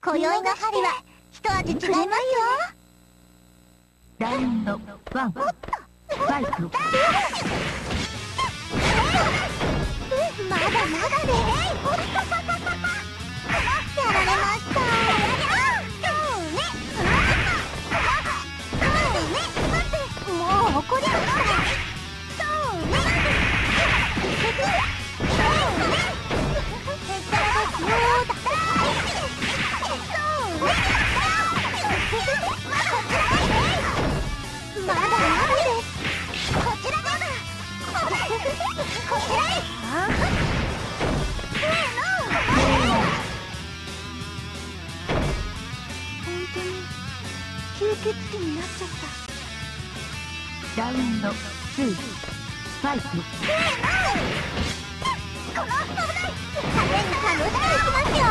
今宵の針は一味違いますよ。 ラウンド1、ファイト。 まだまだね。やられました。もう怒りました。まだまだです。こちらです。こちらです。本当に吸血鬼になっちゃった。 ラウンド2、ファイト。 この危ない。風に楽しんでいきますよ。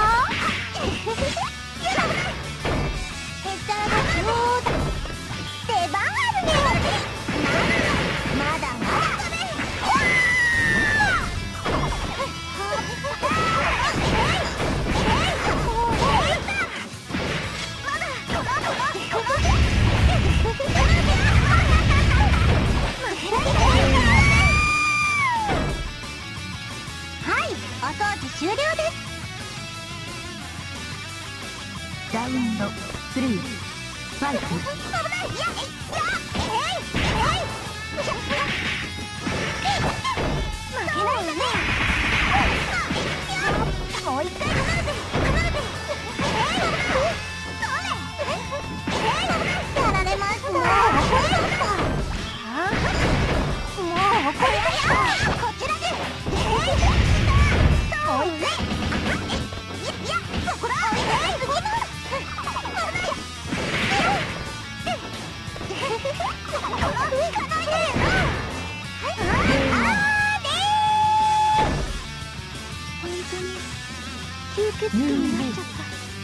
ヘッダーがそうだ。出番あるね。まだまだ。はい、お掃除終了です。 ラウンド3、ファイト。 危ない。いや、負けないよね。もう一回離れて。やられました。もう怒りました。こちらです。もう一回。いや、そこだ。吸血鬼になっちゃった。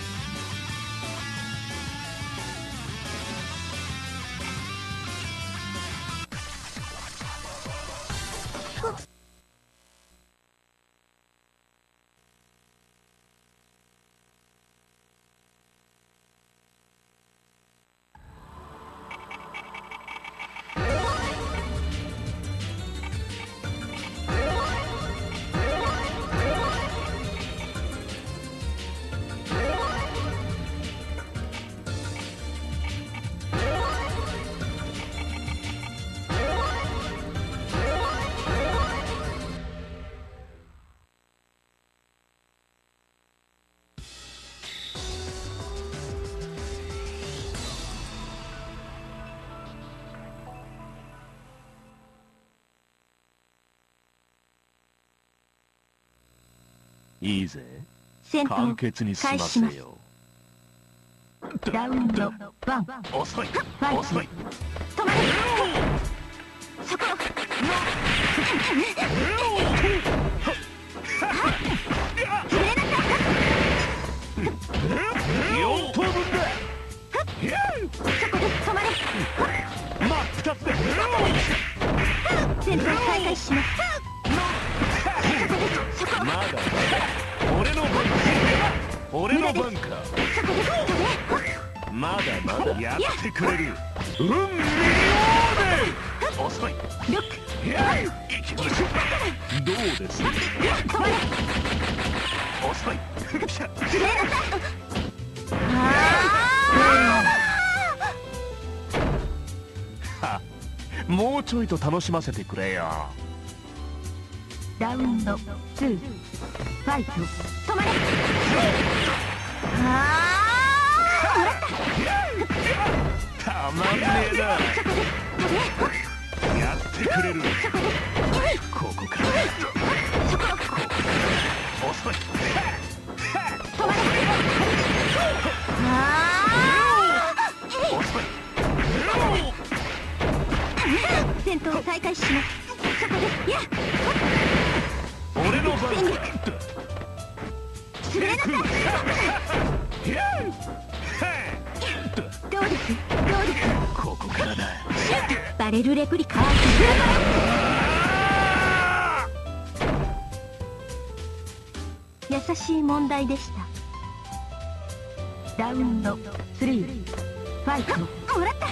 いいぜ。 戦簡闘潔に済ま開始します。 せよラウンド1、 う。遅いファイト。 遅い。 止まれ。そこ。 4等分だ。 そこで止まれ。 真っ二つで。 戦闘再開します。 まだまだ俺の番か。俺の番か。まだまだやってくれる。運命で遅い。 ロック。 行きましょう。どうです。遅い。はもうちょいと楽しませてくれよ。 ラウンド2、ファイト。 止まれ。 たまんねえな。やってくれる。ここから。遅い。遅い。 戦闘再開します。そこで。いや。 俺の番だ。 潰れなさい。どうです。 ここからだ。 バレルレプリカ。優しい問題でした。 ラウンド3ファイト。 もらった。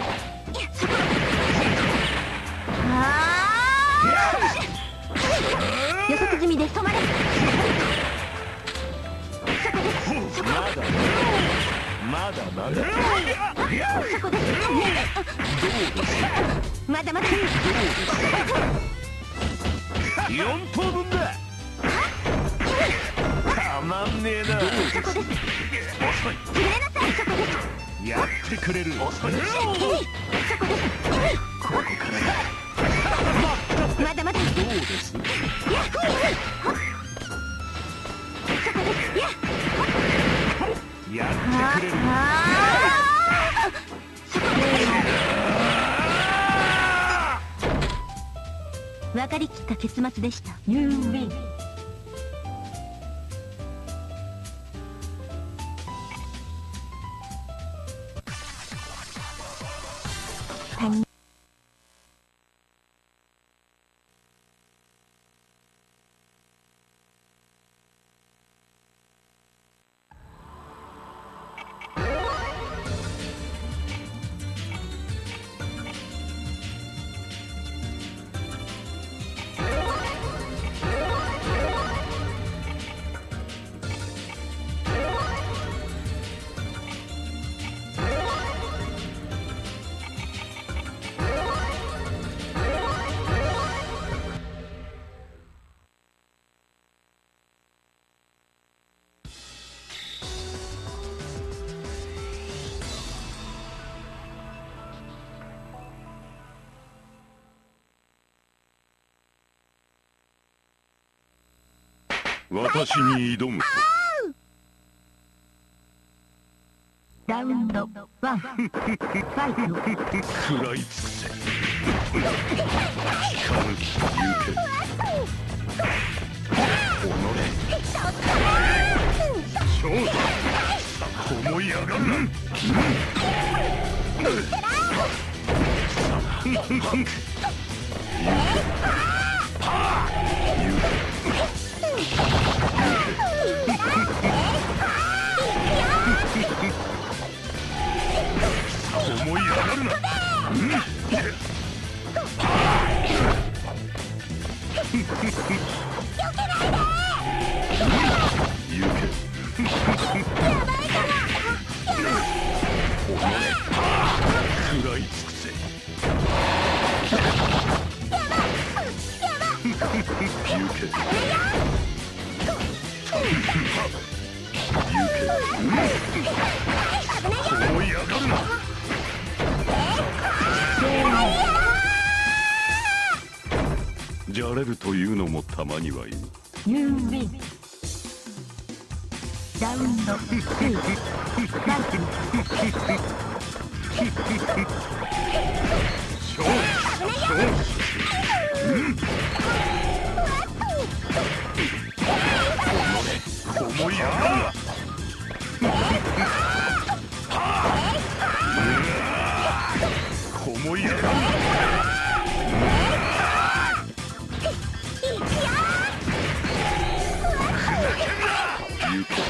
あ予測済みで止まれ。 まだまだそこです。まだまだ。 4等分だ。たまんねえな。 そこです。 遅い。 触れなさい。そこです。 やってくれる。遅い。 そこです。 ここからまだまだ。 どうです。 そこです。 やってくれる。 分かりきった結末でした。You win。 私に挑むと。 ラウンド1ファイト。 食らい尽くせ。光る行け。勝負思い上がるな。思い上がるな。行け。食らい尽くせ。行け。思い上がるな。じゃれるというのもたまにはいい。 You win。ラウンド2ファイト。 思い上がるな。思い上がるな。行け。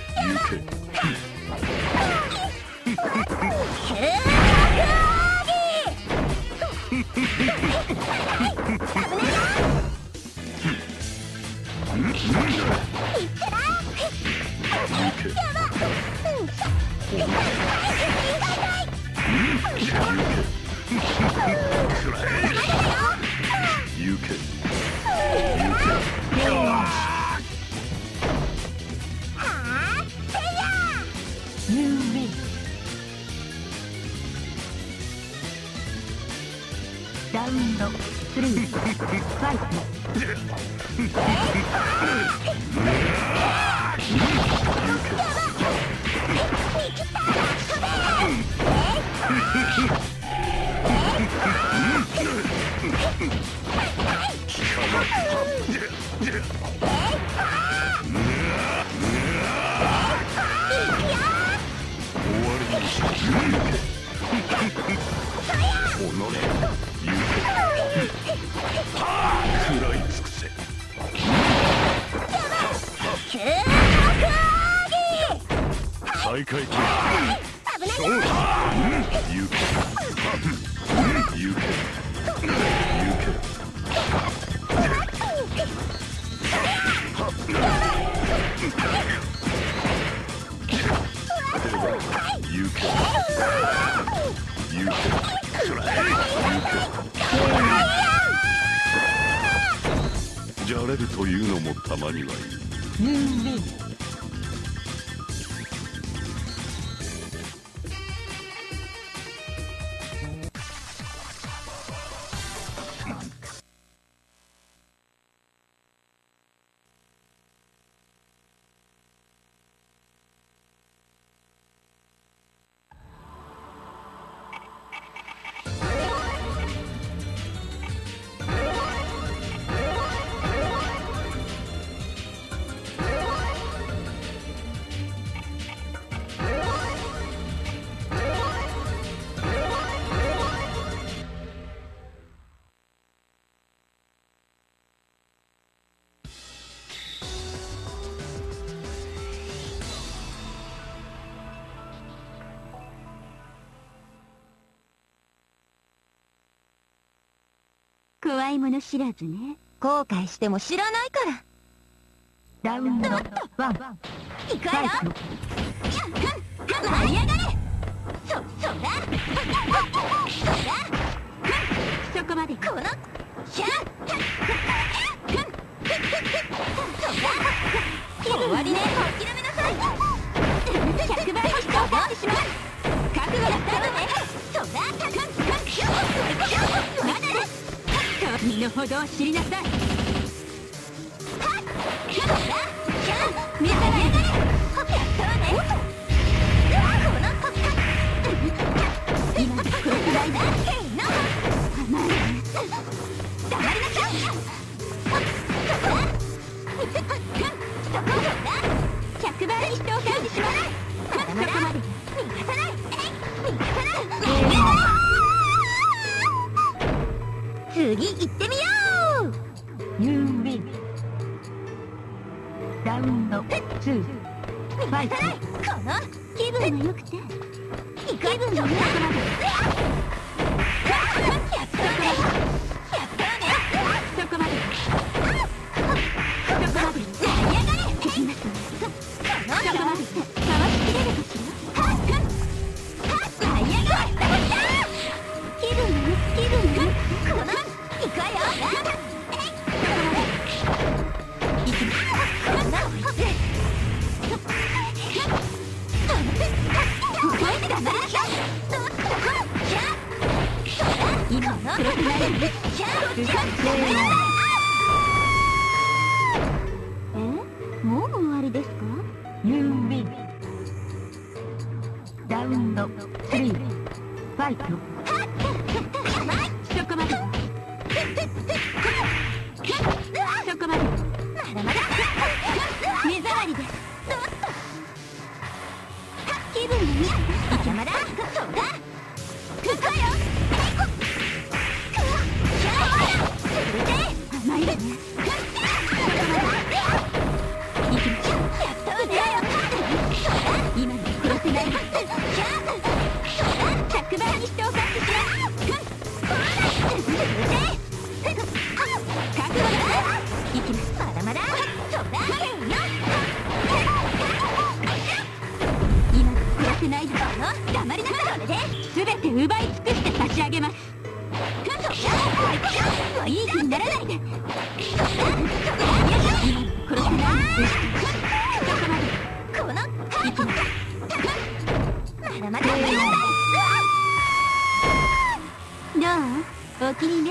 ラウンド3ファイト。 食らい尽くせ。帰再開中。 危ないそうだ。行け。行け。行け。じゃれるというのもたまにはいい。 怖いもの知らずね。 後悔しても知らないから。 ラウンド1。 行くわよ。舞い上がれ。そうだ。 そこまで。 このシャッ。終わりね。諦めなさい。100倍にしておかってしまう。覚悟やったのね。そうだ。まだね。 身の程を知りなさい。 見せないで。 今の黒くないだ。 黙りなさい。100倍にしておかんでしまう。そこまで。逃がさない。次行ってみよう。 You win。ラウンド2。ファイト。 この気分が良くて。気分が良くて。 そこまで。 もう終わりですか？ You win。ラウンド3。ファイト。そこまで。そこまで。 まだまだ。目障りです。気分がいい。まだまだ。そうだ。行くわよ。甘いわね。今の殺せない。100倍にしておかってしまう。覚悟だ。行きます。まだまだ。そうだ。今の殺せない。黙りなさい。それで全て奪い尽くして差し上げます。 いい気にならないで。 今の殺せない。 このまだまだ。どう？お気に召